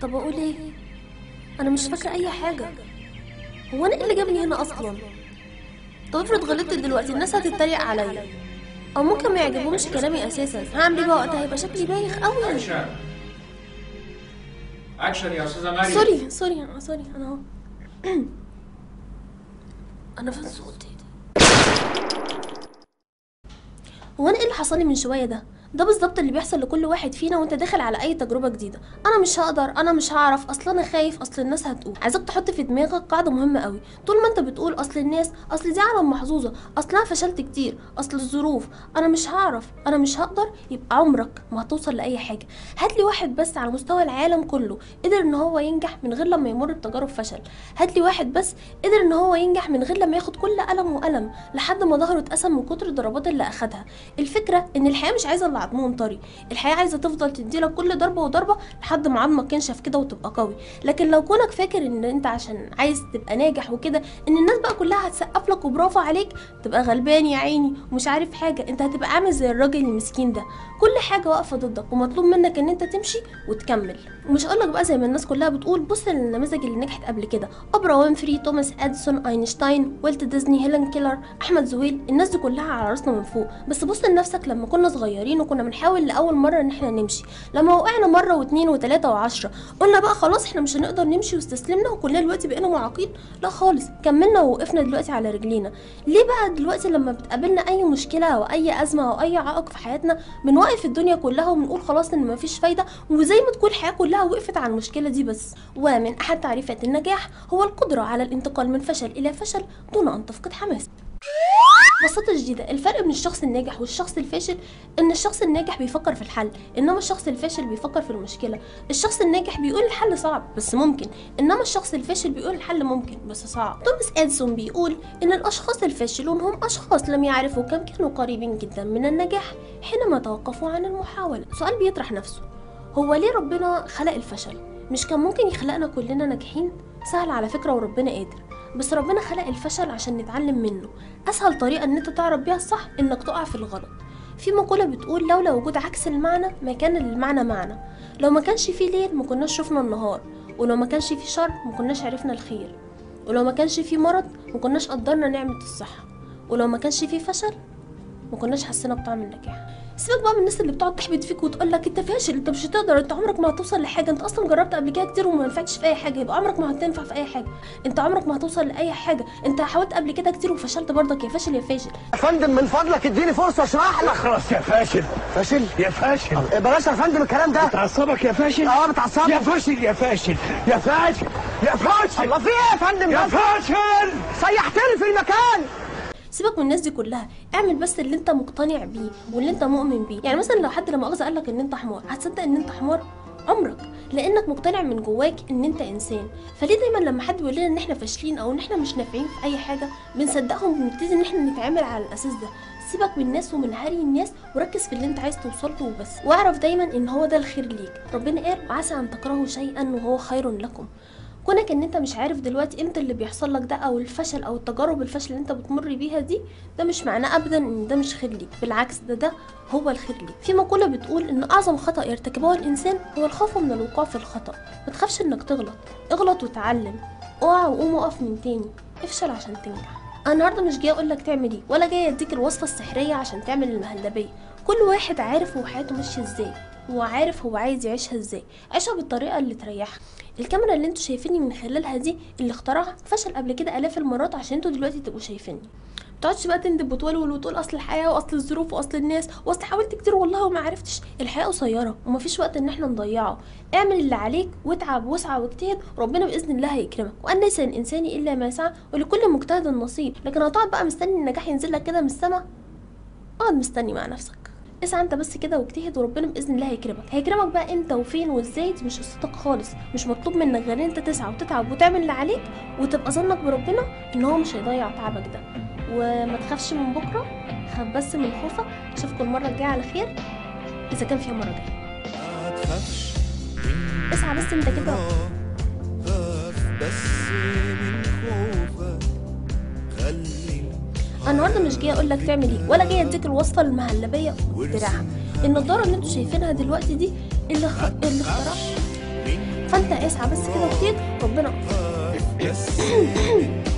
طب اقول ايه؟ انا مش فاكره اي حاجه. هو انا ايه اللي جابني هنا اصلا؟ طب افرض غلطت دلوقتي الناس هتتريق عليا، او ممكن ما يعجبهمش كلامي اساسا. هعمل ايه بقى وقتها؟ هيبقى شكلي بايخ قوي. اكشن يا استاذه مريم. سوري انا اهو. انا فين صوتي؟ هو انا ايه اللي حصل لي من شويه ده بالظبط اللي بيحصل لكل واحد فينا وانت داخل على اي تجربه جديده. انا مش هقدر، انا مش هعرف، اصل انا خايف، اصل الناس هتقول. عايزك تحط في دماغك قاعده مهمه قوي. طول ما انت بتقول اصل الناس، اصل دي عالم محظوظه، اصل انا فشلت كتير، اصل الظروف، انا مش هعرف، انا مش هقدر، يبقى عمرك ما هتوصل لاي حاجه. هات لي واحد بس على مستوى العالم كله قدر ان هو ينجح من غير لما يمر بتجارب فشل. هات لي واحد بس قدر ان هو ينجح من غير لما ياخد كل ألم وألم لحد ما ظهره اتقسم من كتر الضربات اللي اخدها. الفكره ان الحياه مش عايزه اللي عضمهم طري، الحياه عايزه تفضل تديلك كل ضربه وضربه لحد ما عظمك ينشف كده وتبقى قوي. لكن لو كونك فاكر ان انت عشان عايز تبقى ناجح وكده ان الناس بقى كلها هتسقف لك وبرافو عليك، تبقى غلبان يا عيني ومش عارف حاجه. انت هتبقى عامل زي الراجل المسكين ده، كل حاجه واقفه ضدك ومطلوب منك ان انت تمشي وتكمل. ومش هقولك بقى زي ما الناس كلها بتقول بص للنماذج اللي نجحت قبل كده، اوبرا وينفري، توماس اديسون، اينشتاين، والت ديزني، هيلين كيلر، احمد زويل. الناس دي كلها على راسنا من فوق. بس بص لنفسك لما كنا صغيرين وكنا بنحاول لاول مره ان احنا نمشي، لما وقعنا مره واثنين وثلاثه وعشرة قلنا بقى خلاص احنا مش هنقدر نمشي واستسلمنا وكلنا دلوقتي بقينا معاقين؟ لا خالص، كملنا ووقفنا دلوقتي على رجلينا. ليه بقى دلوقتي لما بتقابلنا اي مشكله او اي ازمه او اي عائق في حياتنا بنوقف الدنيا كلها وبنقول خلاص ان مفيش فايده، وزي ما تكون الحياه كلها وقفت على المشكله دي بس؟ ومن احد تعريفات النجاح هو القدره على الانتقال من فشل الى فشل دون ان تفقد حماس. ببساطة شديدة الفرق بين الشخص الناجح والشخص الفاشل ان الشخص الناجح بيفكر في الحل، انما الشخص الفاشل بيفكر في المشكلة. الشخص الناجح بيقول الحل صعب بس ممكن، انما الشخص الفاشل بيقول الحل ممكن بس صعب. توماس اديسون بيقول ان الاشخاص الفاشلون هم اشخاص لم يعرفوا كم كانوا قريبين جدا من النجاح حينما توقفوا عن المحاولة. سؤال بيطرح نفسه، هو ليه ربنا خلق الفشل؟ مش كان ممكن يخلقنا كلنا ناجحين؟ سهل على فكرة وربنا قادر، بس ربنا خلق الفشل عشان نتعلم منه. اسهل طريقه ان انت تعرف بيها الصح انك تقع في الغلط. في مقوله بتقول لولا وجود عكس المعنى ما كان للمعنى معنى. لو ما كانش في ليل ما كناش شفنا النهار، ولو ما كانش في شر ما كناش عرفنا الخير، ولو ما كانش في مرض ما كناش قدرنا نعمه الصحه، ولو ما كانش في فشل ما كناش حسينا بطعم النجاح. سيبك بقى من الناس اللي بتقعد تحبط فيك وتقول لك انت فاشل، انت مش هتقدر، انت عمرك ما هتوصل لحاجه، انت اصلا جربت قبل كده كتير وما نفعتش في اي حاجه، يبقى عمرك ما هتنفع في اي حاجه، انت عمرك ما هتوصل لاي حاجه، انت حاولت قبل كده كتير وفشلت برضك، يا فاشل يا فاشل. يا فندم من فضلك اديني فرصه اشرح لك. خلاص يا فاشل. فاشل يا فاشل. بلاش يا فندم الكلام ده. بتعصبك يا فاشل؟ بتعصبك. يا فاشل يا فاشل يا فاشل يا فاشل. الله في ايه يا فندم؟ يا فاشل سيحتني في المكان. سيبك من الناس دي كلها، اعمل بس اللي انت مقتنع بيه واللي انت مؤمن بيه. يعني مثلا لو حد لا مؤاخذه قالك ان انت حمار، هتصدق ان انت حمار؟ عمرك، لانك مقتنع من جواك ان انت انسان. فليه دايما لما حد بيقول لنا ان احنا فاشلين او ان احنا مش نافعين في اي حاجه بنصدقهم وبنبتدي ان احنا نتعامل على الاساس ده؟ سيبك من الناس ومن هري الناس وركز في اللي انت عايز توصل له وبس، واعرف دايما ان هو ده الخير ليك. ربنا قال وعسى ان تكرهوا شيئا وهو خير لكم. كونك ان انت مش عارف دلوقتي امتى اللي بيحصل لك ده او الفشل او التجارب الفشل اللي انت بتمر بيها دي، ده مش معناه ابدا ان ده مش خير ليك، بالعكس ده هو الخير ليك. في مقوله بتقول ان اعظم خطا يرتكبه الانسان هو الخوف من الوقوع في الخطا. ما تخافش انك تغلط، اغلط وتعلم، اقع وقوم وقف من تاني، افشل عشان تنجح. انا النهارده مش جايه اقول لك تعمل ايه ولا جايه اديك الوصفه السحريه عشان تعمل المهلبيه. كل واحد عارف هو حياته ماشيه ازاي وعارف هو عايز يعيشها ازاي، عيشها بالطريقه اللي تريحك. الكاميرا اللي انتوا شايفيني من خلالها دي اللي اخترعها فشل قبل كده الاف المرات عشان انتوا دلوقتي تبقوا شايفيني. متقعدش بقى تندب وتولول وتقول اصل الحياه واصل الظروف واصل الناس واصل حاولت كتير والله وما عرفتش. الحياه قصيره ومفيش وقت ان احنا نضيعه. اعمل اللي عليك واتعب واسعى واجتهد وربنا باذن الله هيكرمك، وان ليس للانسان الا ما سعى ولكل مجتهد نصيب. لكن هتقعد بقى مستني النجاح ينزل لك كده من السما؟ اقعد مستني مع نفسك، اسعى انت بس كده واجتهد وربنا باذن الله هيكرمك بقى امتى وفين وازاي دي مش قصتك خالص. مش مطلوب منك غير انت تسعى وتتعب وتعمل اللي عليك وتبقى ظنك بربنا ان هو مش هيضيع تعبك ده. وما تخافش من بكره، خاف بس من خوفك. اشوفكم المره الجايه على خير اذا كان فيها مره جايه. اسعى بس انت كده. انا النهارده مش جايه اقول لك تعمل ايه ولا جايه اديك الوصفه المهلبيه والدراعه. النضاره اللي انتوا شايفينها دلوقتي دي اللي اخترعها فانت اسعى بس كده وكتير ربنا